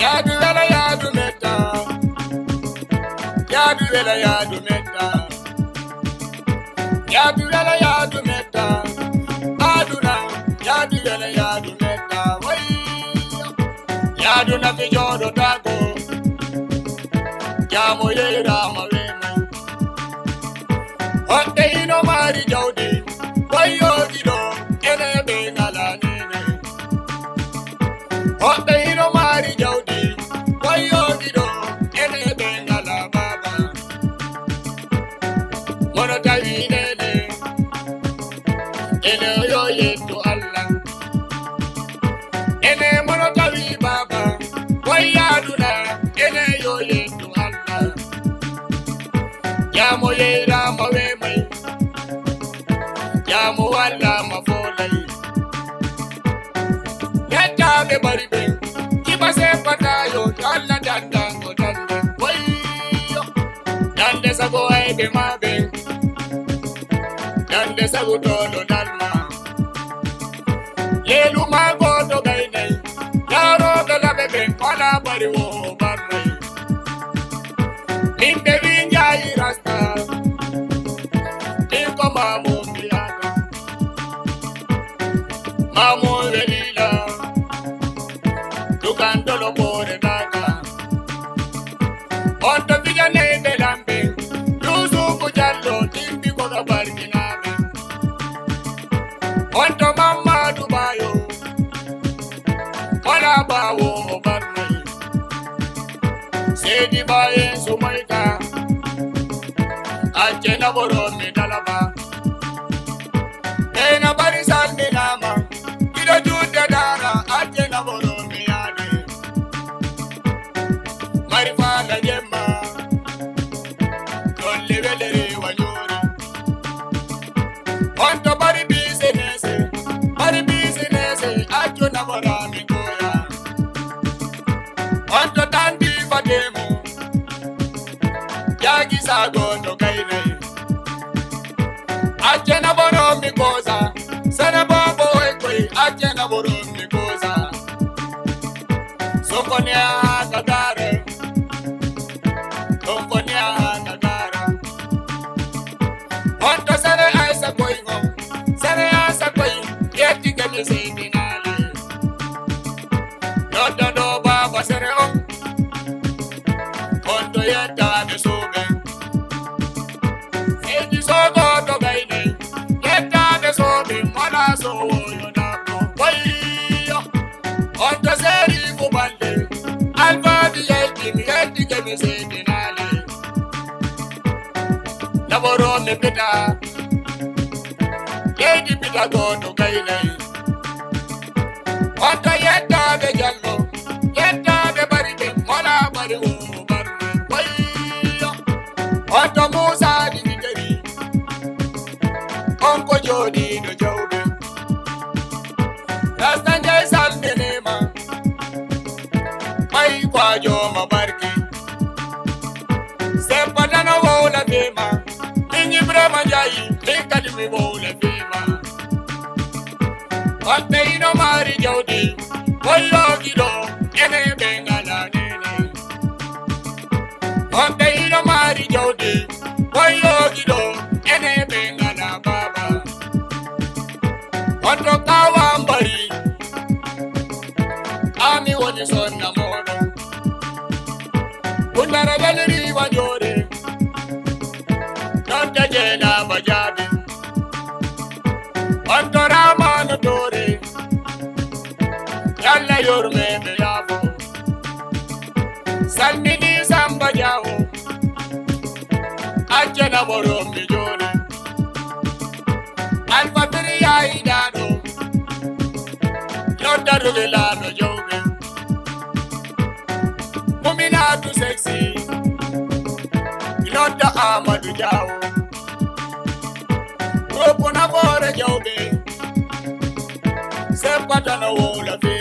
Yadu vela yadu meta. Yadu vela yadu meta. Yadu vela yadu meta. Aduna. Yadu vela yadu meta. Wai. Yadu na fijodo tago. Yamo yera mawema. Ote ino mari jodi. Wayo gido. Ene bengala nene. Ote ino mari jodi. Wayo gido. Ene bengala baba. Mono tawi nene. Ene yo yetu Allah. Ene mono tawi baba. Wayaduna. Ene yo yetu Allah. Yamo yera mawema. Yamo wala mafolai. Yata be baribe. Kiba se patayo. Dalla dandango dande. Wayo. Dande sago ebe mabe. Dande sago todo dalma. Yelu mago to gaine. Yaro gala bebe. Wala bari wo barne. Ninde vinja irasta. Tinko mamu miyaga. Mamu velila. Tukandolo bore daga. Onto vija nebe lambe. Yusu kujallo timbi koga barginabe. Onto mama dubayo. Wala bawo barne. Sedi baye sumaita. Ajena boro me dalaba. Ena barisal me nama. Kilo jude dara. Ajena boro me yade. Marifa la yemma. Kolle velere wanyori. Onto bari business. Bari business. Ajena boro me goya. Onto tandi fatemo. Yagi sago no kaine. Ajena boro mi koza. Sana bobo ekwe. Ajena boro mi koza. Sokonia kagare. Sokonia kagara. Onto sare aisa koi ngo. Sare aisa koi. Yeti kemi se dinale. Yoda do baba sare o. Onto yeta me sobe. Eji sogo to gaine. Yeta me sobe. Mala so yoda ko. Wayo. Onto seri kubande. Alfa di yeti kemi se dinale. Laboro me pita. Yeti pita go to gaine. Onto yeta me jallo. Yeta me baride. Mala bari wo. Onto Musa di Nigeri. Onko Jodi do Jobe. Rastanja salme nema. Mai kwa jo mabarki. Sepadana wola fema. Ninyi brema jayi. Likali mi wola fema. Onte ino mari Jodi. Wayo gido. Ene bengala nene. Onte ino mari Jodi. Wayo gido. Ene bengala baba. Onto kawambari. Ami woni sonna mono. Undara galeri wajore. Nonte jena bajabi. Onto ramano tore. Yalla yorme me yabo. Salmini samba jawo. Ajena boro mi jore. Alfa firi ya idano. Yoda rugela no jobe. Mumina tu sexy. Yoda amadu jawo. Ropo na bore jobe. Sepata na wola fi.